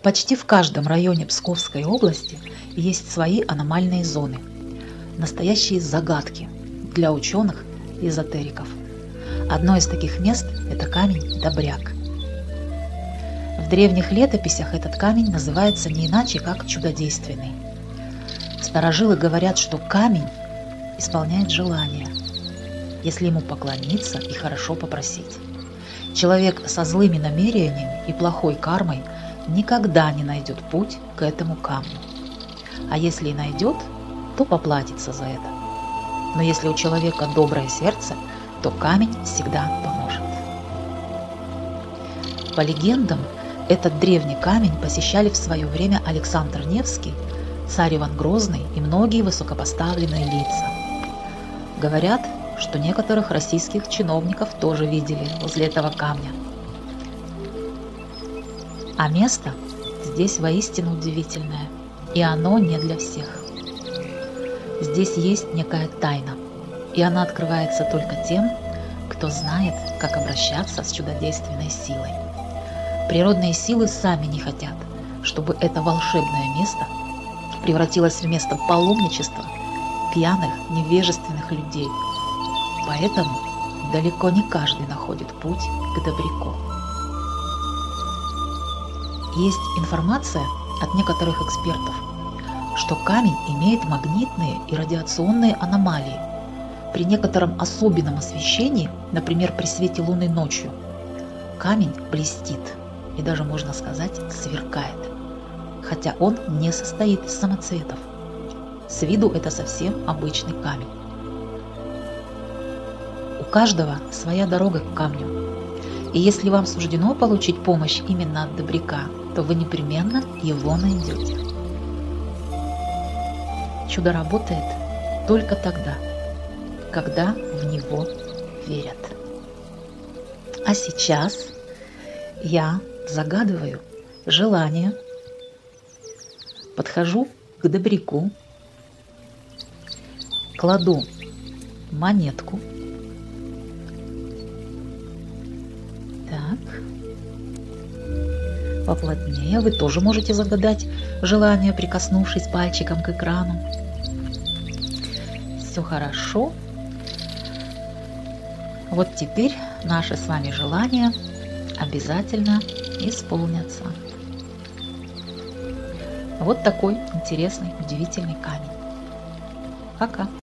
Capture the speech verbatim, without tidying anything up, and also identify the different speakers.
Speaker 1: Почти в каждом районе Псковской области есть свои аномальные зоны, настоящие загадки для ученых и эзотериков. Одно из таких мест – это камень Добряк. В древних летописях этот камень называется не иначе, как чудодейственный. Старожилы говорят, что камень исполняет желания, если ему поклониться и хорошо попросить. Человек со злыми намерениями и плохой кармой никогда не найдет путь к этому камню. А если и найдет, то поплатится за это. Но если у человека доброе сердце, то камень всегда поможет. По легендам, этот древний камень посещали в свое время Александр Невский, царь Иван Грозный и многие высокопоставленные лица. Говорят, что некоторых российских чиновников тоже видели возле этого камня. А место здесь воистину удивительное, и оно не для всех. Здесь есть некая тайна, и она открывается только тем, кто знает, как обращаться с чудодейственной силой. Природные силы сами не хотят, чтобы это волшебное место превратилось в место паломничества пьяных, невежественных людей. Поэтому далеко не каждый находит путь к Добряку. Есть информация от некоторых экспертов, что камень имеет магнитные и радиационные аномалии. При некотором особенном освещении, например, при свете луны ночью, камень блестит и даже, можно сказать, сверкает, хотя он не состоит из самоцветов. С виду это совсем обычный камень. У каждого своя дорога к камню, и если вам суждено получить помощь именно от Добряка, то вы непременно его найдете. Чудо работает только тогда, когда в него верят. А сейчас я загадываю желание, подхожу к Добряку, кладу монетку. Так. Поплотнее. Вы тоже можете загадать желание, прикоснувшись пальчиком к экрану. Все хорошо. Вот теперь наши с вами желания обязательно исполнятся. Вот такой интересный, удивительный камень. Пока.